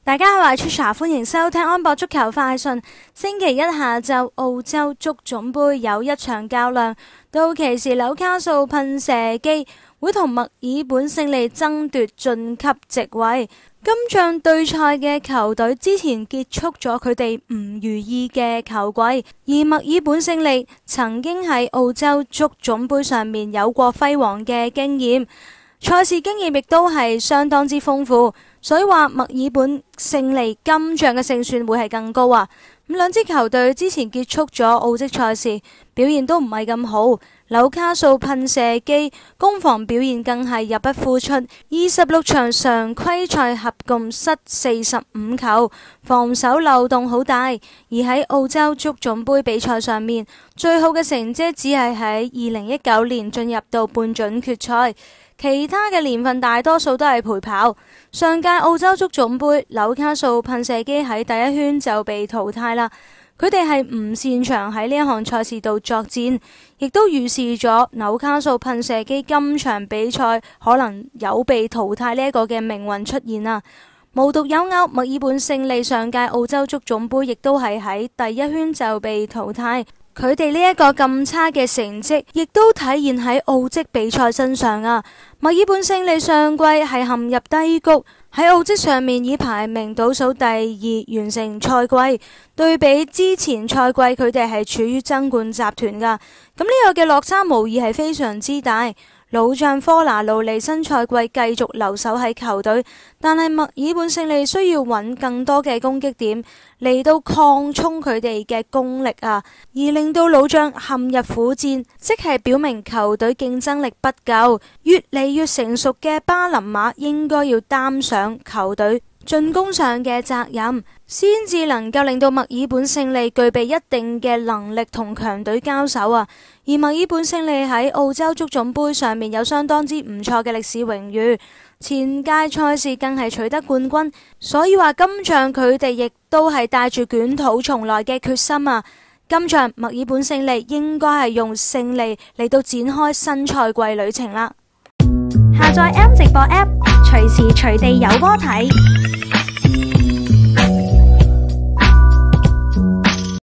大家好，我係 Trisha， 歡迎收聽安博足球快訊。星期一下晝，澳洲足總杯有一場較量，到期時紐卡素噴射機會同墨爾本勝利爭奪晉級席位。今仗對賽嘅球隊之前結束咗佢哋唔如意嘅球季，而墨爾本勝利曾經喺澳洲足總杯上面有過輝煌嘅經驗，賽事經驗亦都係相當之豐富。所以話墨爾本勝利今仗嘅勝算會係更高啊！咁兩支球隊之前結束咗澳職賽事，表現都唔係咁好。紐卡素噴射機攻防表現更係入不敷出，26場常規賽合共失45球，防守漏洞好大。而喺澳洲足總杯比賽上面，最好嘅成績只係喺2019年進入到半準決賽。其他嘅年份大多數都係陪跑。上屆澳洲足總杯，紐卡素噴射機喺第一圈就被淘汰啦。佢哋係唔擅長喺呢一項賽事度作戰，亦都預示咗紐卡素噴射機今場比賽可能有被淘汰呢一個嘅命運出現啊！無獨有偶，墨爾本勝利上屆澳洲足總杯亦都係喺第一圈就被淘汰。佢哋呢一個咁差嘅成績，亦都體現喺澳職比賽身上啊！墨爾本勝利上季係陷入低谷，喺澳職上面以排名倒數第2完成賽季，對比之前賽季佢哋係處於爭冠集團噶，咁呢個嘅落差無疑係非常之大。老將科拿路尼新賽季繼續留守喺球隊，但係墨爾本勝利需要揾更多嘅攻擊點嚟到擴充佢哋嘅功力啊，而令到老將陷入苦戰，即係表明球隊競爭力不夠。越嚟越成熟嘅巴林馬應該要擔上球隊進攻上嘅責任，先至能夠令到墨爾本勝利具備一定嘅能力同強隊交手啊！而墨爾本勝利喺澳洲足總杯上面有相當之唔錯嘅歷史榮譽，前屆賽事更係取得冠軍，所以話今仗佢哋亦都係帶住捲土重來嘅決心啊！今仗墨爾本勝利應該係用勝利嚟到展開新賽季旅程啦。 下載 M 直播 App，隨時隨地有波睇。